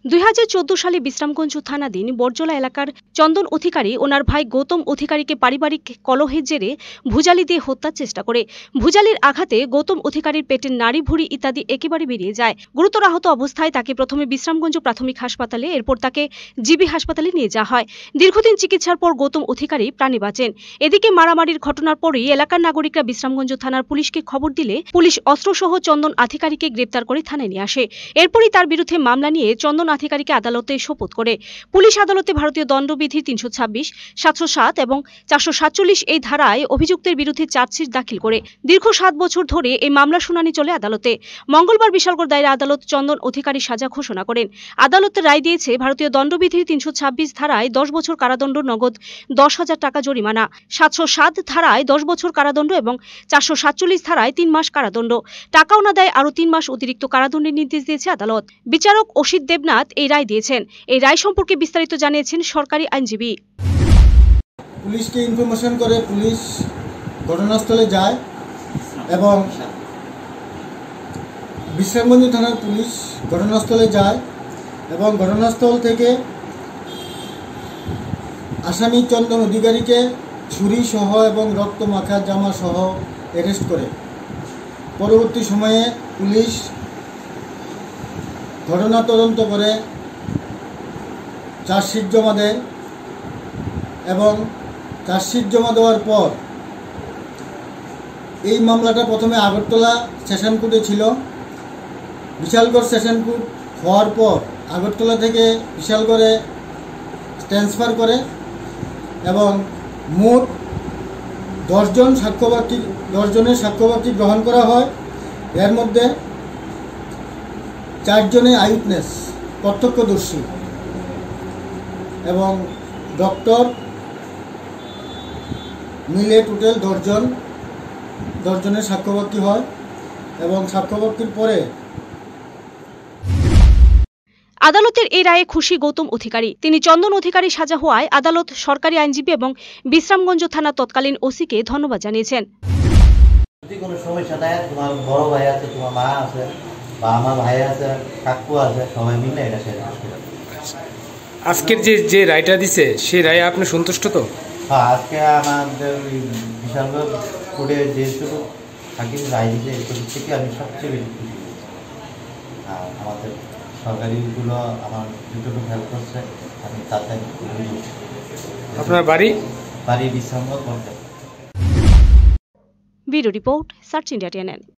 2014 সালে বিশ্রামগঞ্জ থানাধীন বরজলা এলাকার চন্দন অধিকারী ওনার ভাই গৌতম অধিকারীকে পারিবারিক কলহের জেরে ভুজালি দিয়ে হত্যার চেষ্টা করে। ভুজালির আঘাতে গৌতম অধিকারীর পেটের নাড়ি ভুঁড়ি ইত্যাদি একেবারে বেরিয়ে যায়। গুরুতর আহত অবস্থায় তাকে প্রথমে বিশ্রামগঞ্জ প্রাথমিক হাসপাতালে, এরপর তাকে জিবি হাসপাতালে নিয়ে যাওয়া হয়। দীর্ঘদিন চিকিৎসার পর গৌতম অধিকারী প্রাণে বাঁচেন। এদিকে মারামারির ঘটনার পরই এলাকার নাগরিকরা বিশ্রামগঞ্জ থানার পুলিশকে খবর দিলে পুলিশ অস্ত্রসহ চন্দন অধিকারীকে গ্রেপ্তার করে থানায় নিয়ে আসে। এরপরই তার বিরুদ্ধে মামলা নিয়ে চন্দন অধিকারীকে আদালতে সোপর্দ করে। পুলিশ আদালতে ভারতীয় দণ্ডবিধির 326, 707 এবং 447 এই ধারায় অভিযুক্তের বিরুদ্ধে চার্জশিট দাখিল করে। দীর্ঘ 7 বছর ধরে এই মামলার শুনানি চলে আদালতে। মঙ্গলবার বিশালগড় দায়রা আদালত চন্দন অধিকারী সাজা ঘোষণা করেন। আদালতের রায় দিয়েছে ভারতীয় দণ্ডবিধির 326 ধারায় 10 বছর কারাদণ্ড, নগদ 10,000 টাকা জরিমানা, 707 ধারায় 10 বছর কারাদণ্ড এবং 447 ধারায় 3 মাস কারাদণ্ড। টাকা অনাদায়ে আরও 3 মাস অতিরিক্ত কারাদণ্ডের নির্দেশ দিয়েছে আদালত। বিচারক অসিত দেবনাথ এই রায় দিয়েছেন। এই রায় সম্পর্কে বিস্তারিত জানিয়েছেন সরকারি আইনজীবী। পুলিশকে ইনফরমেশন করে পুলিশ ঘটনাস্থলে যায় এবং বিশ্রামগঞ্জ থানার পুলিশ ঘটনাস্থলে যায় এবং ঘটনাস্থল থেকে আসামি চন্দন অধিকারীকে ছুরি সহ এবং রক্ত মাখা জামা সহ অ্যারেস্ট করে। পরবর্তী সময়ে পুলিশ ঘটনা তদন্ত করে চার্জশিট জমা দেয় এবং চার্জশিট জমা দেওয়ার পর এই মামলাটা প্রথমে আগরতলা সেশন কোর্টে ছিল। বিশালগড় সেশন কোর্ট হওয়ার পর আগরতলা থেকে বিশালগড়ে ট্রান্সফার করে এবং মোট 10 জনের সাক্ষ্যবাক্য গ্রহণ করা হয়। এর মধ্যে 4 জনে আইউটনেস প্রত্যক্ষদর্শী এবং ডক্টর মিলে টোটাল 10 জনের সাক্ষ্যবাক্য হয় এবং সাক্ষ্যবাক্যের পরে আদালতের এই রায়ে খুশি গৌতম অধিকারী। তিনি চন্দন অধিকারী সাজা হওয়ায় আদালত, সরকারি আইনজীবী এবং বিশ্রামগঞ্জ থানা তৎকালীন ওসিকে ধন্যবাদ জানিয়েছেন। যদি কোনো সমস্যা থাকে, তোমার বড় ভাই আছে, তোমার মা আছে বা আমার ভাই আছে, কাকু আছে, সবাই মিলে এটা শেষ করতে। আজকের যে রায়টা দিছে সেই রায়ে আপনি সন্তুষ্ট তো? হ্যাঁ, আজকে আমাদের বিশালগড় কোর্টে যেটুকু হাকিম রায় দিয়েছে এটুকু থেকে আমি সবচেয়ে বেশি খুশি। আর আমাদের সরকারিগুলো আমার যতটুকু হেল্প করছে আমি তাতে খুবই খুশি। আপনার বাড়ি বিশ্রামগড় করতে। Bureau report, search India TNN।